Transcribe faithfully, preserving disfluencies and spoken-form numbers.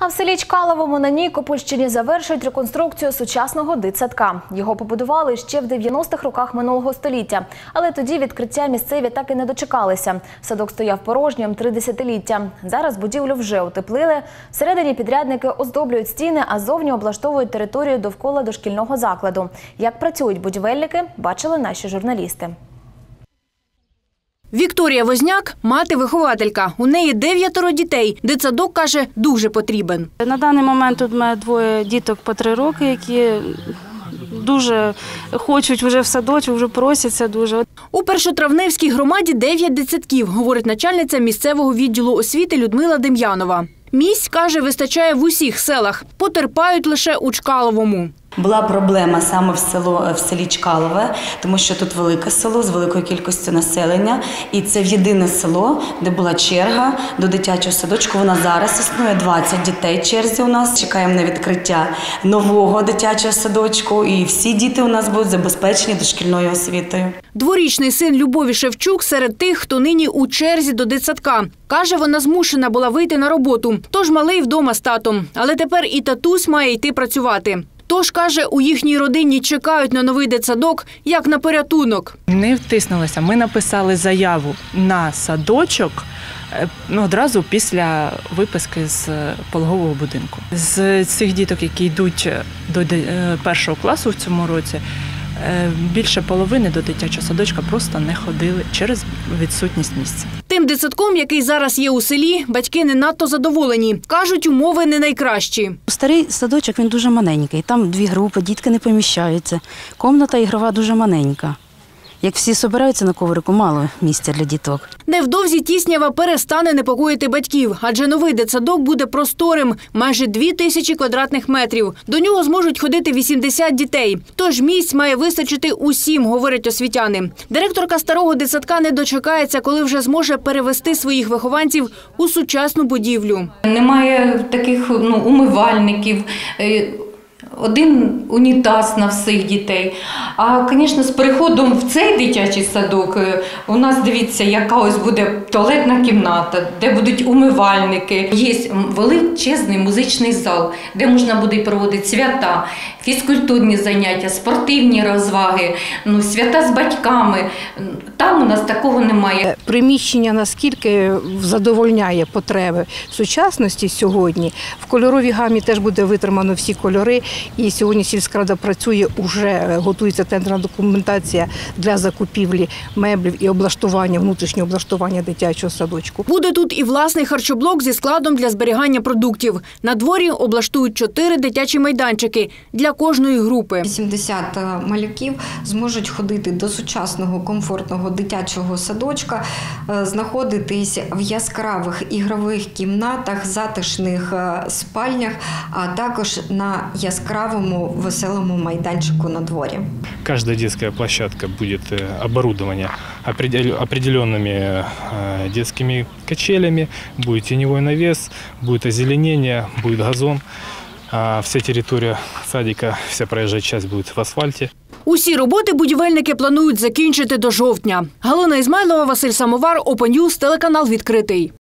А в селі Чкаловому на Нікопольщині завершують реконструкцію сучасного дитсадка. Його побудували ще в дев'яностих роках минулого століття. Але тоді відкриття місцеві так і не дочекалися. Садок стояв порожнім три десятиліття. Зараз будівлю вже утеплили. Всередині підрядники оздоблюють стіни, а зовні облаштовують територію довкола дошкільного закладу. Як працюють будівельники, бачили наші журналісти. Вікторія Возняк – мати-вихователька. У неї дев'ятеро дітей. Дитсадок, каже, дуже потрібен. На даний момент тут у мене двоє діток по три роки, які дуже хочуть вже в садочок, вже просяться дуже. У Першотравневській громаді дев'ять дитсадків, говорить начальниця місцевого відділу освіти Людмила Дем'янова. Місць, каже, вистачає в усіх селах. Потерпають лише у Чкаловому. Була проблема саме в, село, в селі Чкалове, тому що тут велике село з великою кількістю населення. І це єдине село, де була черга до дитячого садочку. Вона зараз існує, двадцять дітей в черзі у нас. Чекаємо на відкриття нового дитячого садочку. І всі діти у нас будуть забезпечені дошкільною освітою. Дворічний син Любові Шевчук серед тих, хто нині у черзі до дитсадка. Каже, вона змушена була вийти на роботу, тож малий вдома з татом. Але тепер і татусь має йти працювати. Тож, каже, у їхній родині чекають на новий дитсадок, як на порятунок. Не втиснулися. Ми написали заяву на садочок ну, одразу після виписки з пологового будинку. З цих діток, які йдуть до першого класу в цьому році, більше половини до дитячого садочка просто не ходили через відсутність місця. Тим дитсадком, який зараз є у селі, батьки не надто задоволені. Кажуть, умови не найкращі. Старий садочок, він дуже маленький. Там дві групи, дітки не поміщаються. Комната ігрова дуже маленька. Як всі збираються на коврику, мало місця для діток. Невдовзі тіснява перестане непокоїти батьків, адже новий дитсадок буде просторим – майже дві тисячі квадратних метрів. До нього зможуть ходити вісімдесят дітей. Тож місць має вистачити усім, говорять освітяни. Директорка старого дитсадка не дочекається, коли вже зможе перевести своїх вихованців у сучасну будівлю. Немає таких ну, умивальників, один унітаз на всіх дітей. А, звісно, з переходом в цей дитячий садок у нас, дивіться, яка ось буде туалетна кімната, де будуть умивальники. Є величезний музичний зал, де можна буде проводити свята, фізкультурні заняття, спортивні розваги, ну, свята з батьками. Там у нас такого немає. Приміщення наскільки задовольняє потреби сучасності сьогодні. В кольоровій гамі теж буде витримано всі кольори. І сьогодні сільськрада працює, вже готується тендерна документація для закупівлі меблів і облаштування, внутрішнього облаштування дитячого садочку. Буде тут і власний харчоблок зі складом для зберігання продуктів. На дворі облаштують чотири дитячі майданчики для кожної групи. вісімдесят малюків зможуть ходити до сучасного комфортного дитячого садочка, знаходитись в яскравих ігрових кімнатах, затишних спальнях, а також на яскравому веселому майданчику на дворі. Каждая детская площадка будет оборудована определенными детскими качелями, будет теневой навес, будет озеленение, будет газон. Вся територія садика, вся проїжджа частина буде в асфальті. Усі роботи будівельники планують закінчити до жовтня. Галина Ізмайлова, Василь Самовар, Open News, телеканал «Відкритий».